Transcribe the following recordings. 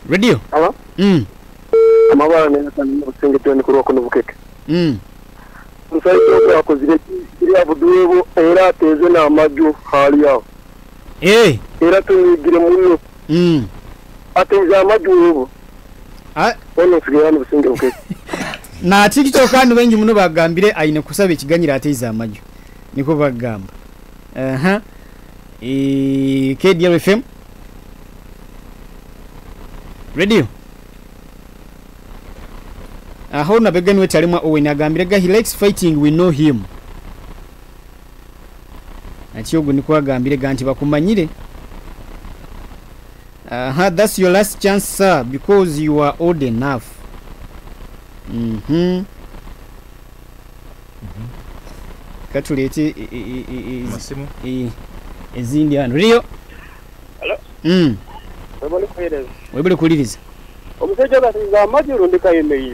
Radio. Hello? Amabara neza kandi usengetoni kuri wako n'ubukeke. Musayiko yakozire iriya buduwebo era ateze n'amaju hali yaho. Era tumigire muno. Ateze amaju. Ono sigirana busenge bukeke. Na TikTok kandi bengi muno bagambire ayine kusaba ikiganyira ateze amaju. Niko bagamba. KDL FM. Radio. Aho na begani we chalimwa Owen agambire he likes fighting, we know him. Achiyogo niko agambire ganti bakumanyire. That's your last chance sir because you are old enough. Katulete Masimu ezindi hano. Radio. Hello. Webule kuliriza. Omusajja batiza amajuru ndikayemeyiye.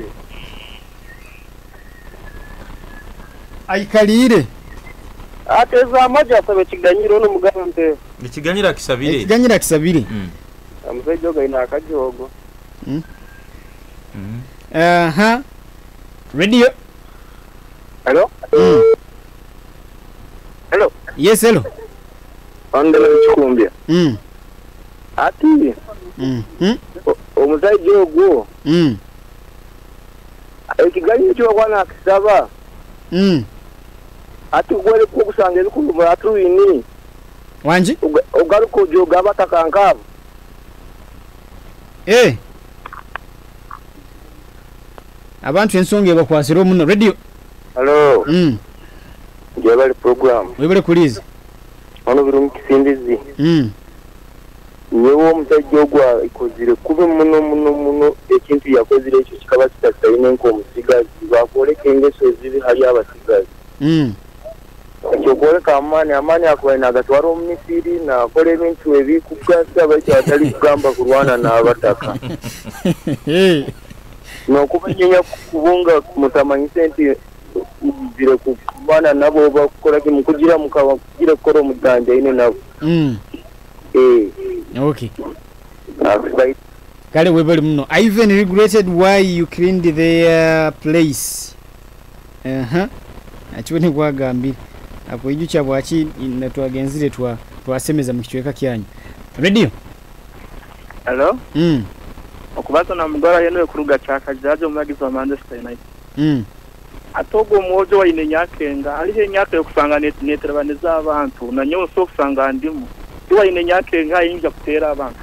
Aikalire. Ateza amajja asabe kiganyiro no mugante. Ikiganyira kisabire. Ikiganyira kisabire. Omusajja gaina akajogo. Radio. Hello. Hello. Yes, hello. Andela chikumbia. Ati. Omusajja ogwo. Ekiganyiro cyo kwana kisaba. Ati gwele ko kusanga ebikuluma atuwini. Wanji? Ogaruko joga batakankabo. Abantu ensonge bakwasira omuno. Radio. Hello. Njebali program. Webale kuliza. Ono birumu kisindizi. Nyewo omusajja ogwa ikozire kube muno ekintu yakozire ekyo kikaba kitasayine nko omusigazi bakoleka engeso ziri hali abasigazi. Ekyo koleka amani akwena agatwara omumisiri nakola ebintu ebikugasa bakyo atali kugamba kulwana n'abataka. N'okubanyenya kubunga mutamanyise nti zire kubana nabo bakola kimukugira mukagira kukora omudanja ine nabo. Okay. Kale webali muno. I even regretted why you cleaned their place. Achibone kwagambira. Ako ijucha bwachi natwagenzire twasemeza mu kichweka kyanyu. Radio. Hello? Okubaza na mugora yene kuruga chaka jaje umugizi wa Manchester United. Atogo mojo wa ine nyakenga alihe nyaka yo kusanga netere baneza abantu na nyo so kusanga ndimo. Iwa ine nyakenga yinja kutera abantu.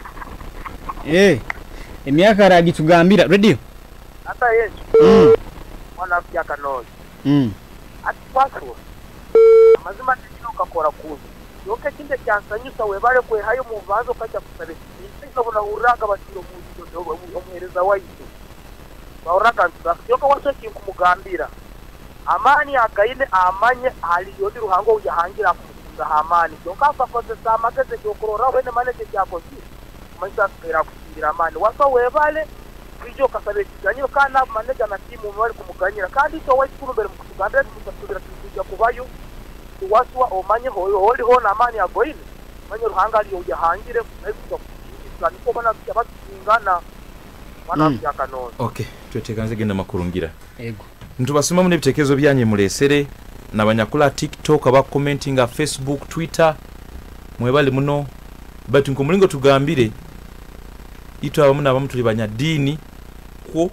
Emyaka ragitugambira. Radio. Ata yesu. Mwana afya kanozi. Ati Wasswa. Mazima tino kakora kuzi. Yoke kinde kyansanyusa webale kwe hayo muvanzo kacha kusale. Nobona uraga batiro mu omuhereza wayito. Bauraga yoka waso kinkumugambira. Amani akaine amanye hali yodi ruhango ujahangira kumunga amani. Yoka fakoze samageze yokorora wene maneke cyakozi. Manja era kugira amani. Waso webale kwijo kasabe kiganyo kana manega na timu mwali kumuganyira kandi to wayikurubere mu kugambira tumusubira tujya kubayo. Wasswa omanye hoyo holi hona amani agoine. Manye ruhanga ali ujahangire kuzo niko bana byabasingana bana byakanoza. Okay, twetekanze genda makurungira. Ego. Ntubasoma mu nebitekezo byanye mulesere nabanyakula TikTok aba commentinga Facebook, Twitter. Mwebale muno batu nkumulingo tugambire ito abamuna abamu tuli banya dini ko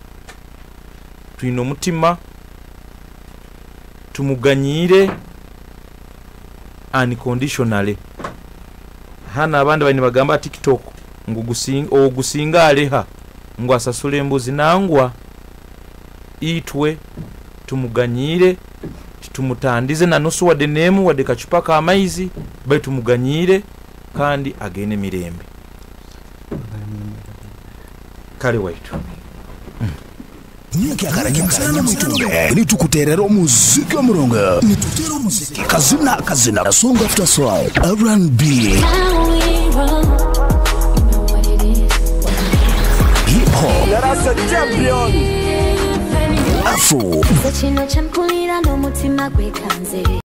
tuino mutima tumuganyire unconditionally. Hana abandi bani bagamba TikTok gusinga aleha ngo asasule embuzi nangwa itwe tumuganyire tumutandize na nusu wade nemu wade kachupa ka amaizi bai tumuganyire kandi agene mirembe kale waitu Nyuki akarake msana mwitunge nitukuterera muziki wa murongo nitutera muziki kazina song after song R&B hip hop Yarasa champion Afro